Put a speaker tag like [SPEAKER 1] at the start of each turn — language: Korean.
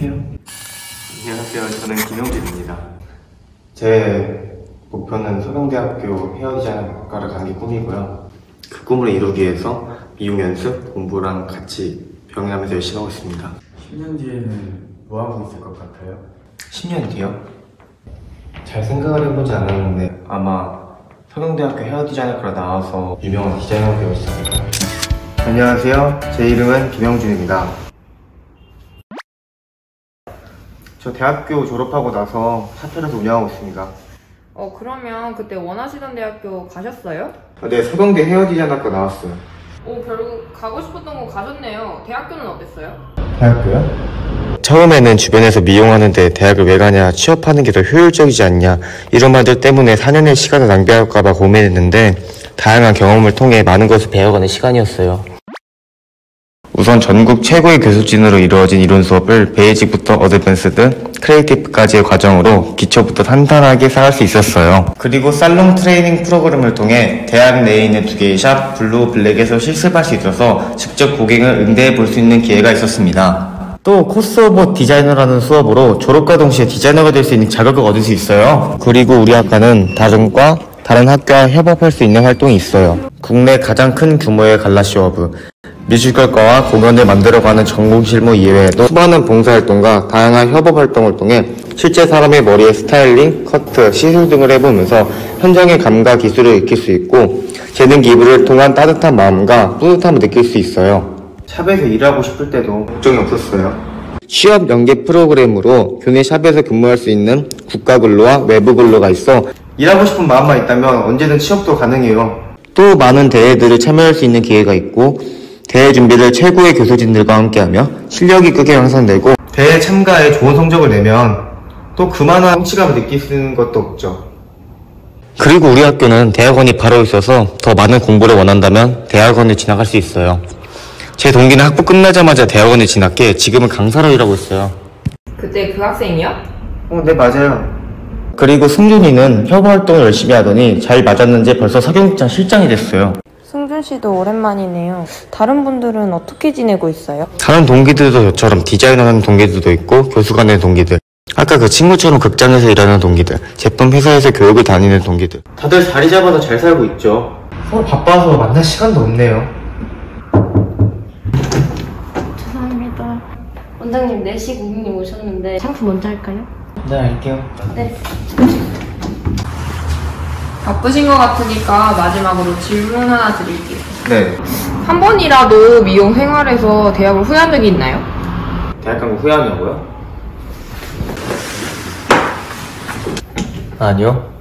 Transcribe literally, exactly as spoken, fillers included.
[SPEAKER 1] 앉으세요.
[SPEAKER 2] 안녕하세요. 저는 김영준입니다.
[SPEAKER 1] 제 목표는 서강대학교 헤어 디자인학과를 가는 게 꿈이고요. 그 꿈을 이루기 위해서 미용 연습, 공부랑 같이 병행하면서 열심히 하고 있습니다.
[SPEAKER 2] 십 년 뒤에는 뭐 하고 있을 것 같아요?
[SPEAKER 1] 십 년 뒤요? 잘 생각을 해보지 않았는데 아마 서강대학교 헤어 디자인학과로 나와서 유명한 디자이너가 되고 있습니다. 안녕하세요. 제 이름은 김영준입니다. 저 대학교 졸업하고 나서 사표를 운영하고 있습니다.
[SPEAKER 3] 어 그러면 그때 원하시던 대학교 가셨어요?
[SPEAKER 1] 네, 서강대 헤어 디자인학과 나왔어요.
[SPEAKER 3] 오 결국 가고 싶었던 거 가셨네요. 대학교는 어땠어요?
[SPEAKER 1] 대학교요? 처음에는 주변에서 미용하는데 대학을 왜 가냐, 취업하는 게 더 효율적이지 않냐 이런 말들 때문에 사 년의 시간을 낭비할까봐 고민했는데 다양한 경험을 통해 많은 것을 배워가는 시간이었어요. 우선 전국 최고의 교수진으로 이루어진 이론 수업을 베이직부터 어드밴스드, 크리에이티브까지의 과정으로 기초부터 탄탄하게 쌓을 수 있었어요. 그리고 살롱 트레이닝 프로그램을 통해 대학 내에 있는 두 개의 샵, 블루, 블랙에서 실습할 수 있어서 직접 고객을 응대해 볼 수 있는 기회가 있었습니다. 또 코스 오브 디자이너라는 수업으로 졸업과 동시에 디자이너가 될 수 있는 자격을 얻을 수 있어요. 그리고 우리 학과는 다른 과, 다른 학교와 협업할 수 있는 활동이 있어요. 국내 가장 큰 규모의 갈라쇼어브, 뮤지컬과와 공연을 만들어가는 전공 실무 이외에도 수많은 봉사활동과 다양한 협업활동을 통해 실제 사람의 머리에 스타일링, 커트, 시술 등을 해보면서 현장의 감과 기술을 익힐 수 있고 재능 기부를 통한 따뜻한 마음과 뿌듯함을 느낄 수 있어요. 샵에서 일하고 싶을 때도 걱정이 없었어요. 취업 연계 프로그램으로 교내 샵에서 근무할 수 있는 국가 근로와 외부 근로가 있어 일하고 싶은 마음만 있다면 언제든 취업도 가능해요. 또 많은 대회들을 참여할 수 있는 기회가 있고 대회 준비를 최고의 교수진들과 함께하며 실력이 크게 향상되고 대회 참가에 좋은 성적을 내면 또 그만한 성취감을 느낄 수 있는 것도 없죠. 그리고 우리 학교는 대학원이 바로 있어서 더 많은 공부를 원한다면 대학원에 진학할 수 있어요. 제 동기는 학부 끝나자마자 대학원에 진학해 지금은 강사로 일하고 있어요.
[SPEAKER 3] 그때 그 학생이요?
[SPEAKER 1] 어, 네 맞아요. 그리고 승준이는 협업활동을 열심히 하더니 잘 맞았는지 벌써 사교육장 실장이 됐어요.
[SPEAKER 4] 승준 씨도 오랜만이네요. 다른 분들은 어떻게 지내고 있어요?
[SPEAKER 1] 다른 동기들도 저처럼 디자이너하는 동기들도 있고 교수간의 동기들, 아까 그 친구처럼 극장에서 일하는 동기들, 제품 회사에서 교육을 다니는 동기들, 다들 자리 잡아서 잘 살고 있죠. 서로 바빠서 만날 시간도 없네요.
[SPEAKER 5] 죄송합니다. 원장님 네 시 고객님 오셨는데 상품 먼저 할까요?
[SPEAKER 1] 네, 할게요.
[SPEAKER 5] 네.
[SPEAKER 3] 바쁘신 것 같으니까 마지막으로 질문 하나 드릴게요.
[SPEAKER 1] 네.
[SPEAKER 3] 한 번이라도 미용 생활에서 대학을 후회한 적이 있나요?
[SPEAKER 1] 대학 간 거 후회하냐고요? 아니요.